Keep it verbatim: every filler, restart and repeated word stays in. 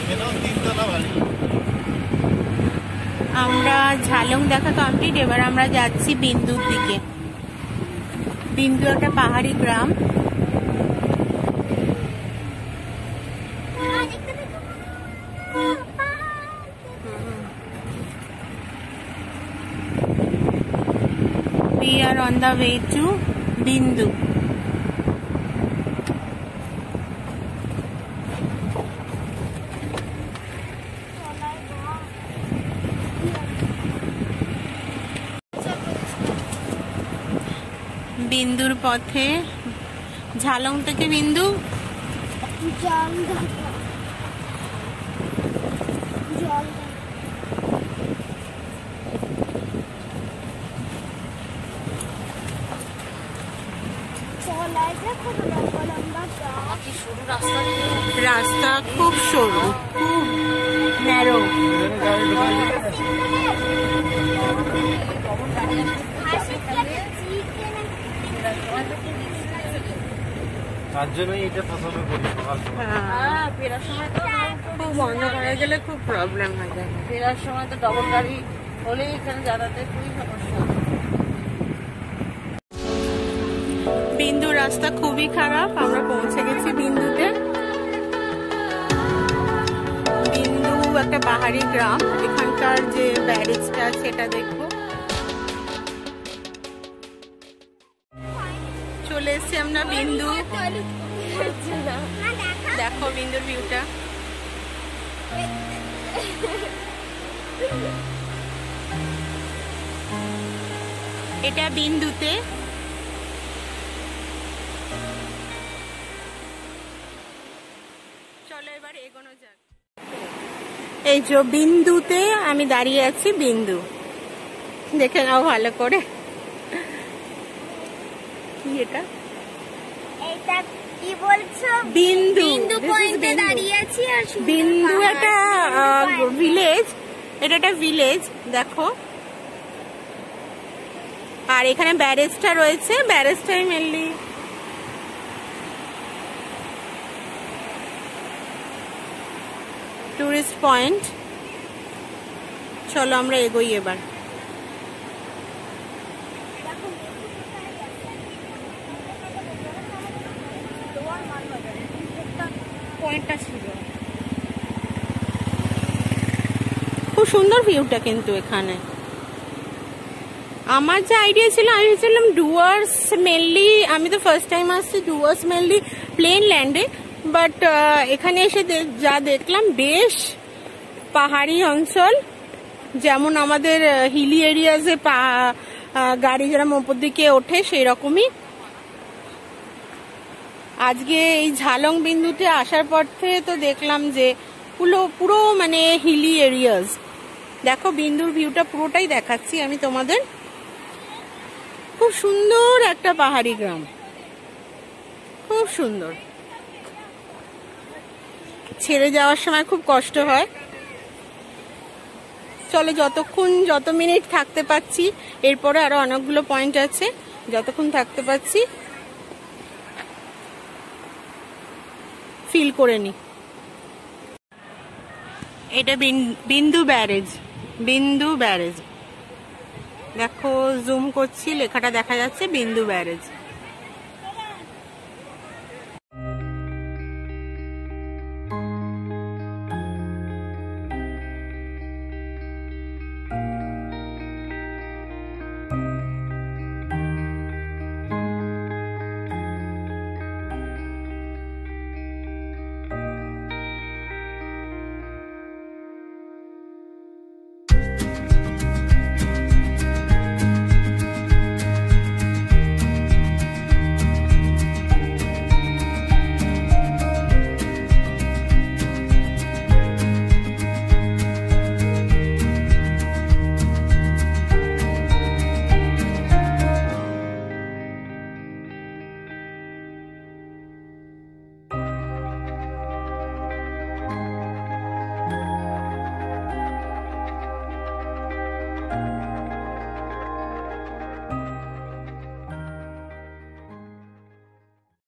আমরা ঝালং দেখা কমপ্লিট, এবার আমরা যাচ্ছি বিন্দুর দিকে। বিন্দু একটা পাহাড়ি গ্রাম। We are on the way to Bindu. বিন্দুর পথে ঝালং থেকে বিন্দু রাস্তা খুব সরু, খুব ন্যারো। তার জন্যই এটা পছন্দ করি। হ্যাঁ, ফেরার সময় তো খুব বন্ধ করা গেলে খুব প্রবলেম হয়ে যায়। ফেরার সময় তো ডবল গাড়ি হলে এখানে যাতায়াতের খুবই সমস্যা। বিন্দু রাস্তা খুবই খারাপ। আমরা পৌঁছে গেছি বিন্দুতে। বিন্দু একটা পাহাড়ি গ্রাম। এখানকার যে ব্যারেজটা সেটা দেখবো। চলে এসছি আমরা বিন্দু। দেখো বিন্দুর ভিউটা। এটা বিন্দুতে। চলো এবার এগোনো যাক। এই যে বিন্দুতে আমি দাঁড়িয়ে আছি। বিন্দু দেখে নাও ভালো করে। কি এটা? এটা কি বলছো? বিন্দু। বিন্দু পয়েন্টে দাঁড়িয়ে আছি। আর বিন্দু একটা ভিলেজ। এটা একটা ভিলেজ দেখো। আর এখানে ব্যারেজটা রয়েছে। ব্যারেজটাই মেনলি টুরিস্ট পয়েন্ট। চলো আমরা এগোই এবার। পয়েন্টটা ছিল খুব সুন্দর ভিউটা, কিন্তু এখানে আমার যে আইডিয়া ছিল আমি ভেবেছিলাম ডুয়ার্স মেনলি, আমি তো ফার্স্ট টাইম আসছি, ডুয়ার্স মেনলি প্লেন ল্যান্ডে, বাট এখানে এসে যা দেখলাম বেশ পাহাড়ি অঞ্চল, যেমন আমাদের হিলি এরিয়াজে গাড়ি যেরকম ওপর দিকে ওঠে সেই রকমই। আজকে এই ঝালং বিন্দুতে আসার পর থেকে তো দেখলাম যে পুরো পুরো মানে হিলি এরিয়াজ। দেখো বিন্দুর ভিউটা পুরোটাই দেখাচ্ছি আমি তোমাদের। খুব সুন্দর একটা পাহাড়ি গ্রাম, খুব সুন্দর। ছেড়ে যাওয়ার সময় খুব কষ্ট হয়। চলো যতক্ষণ যত মিনিট থাকতে পাচ্ছি, এরপরে আরো অনেকগুলো পয়েন্ট আছে, যতক্ষণ থাকতে পাচ্ছি ফিল করে নি। এটা বিন্দু ব্যারেজ। বিন্দু ব্যারেজ দেখো, জুম করছি, লেখাটা দেখা যাচ্ছে বিন্দু ব্যারেজ।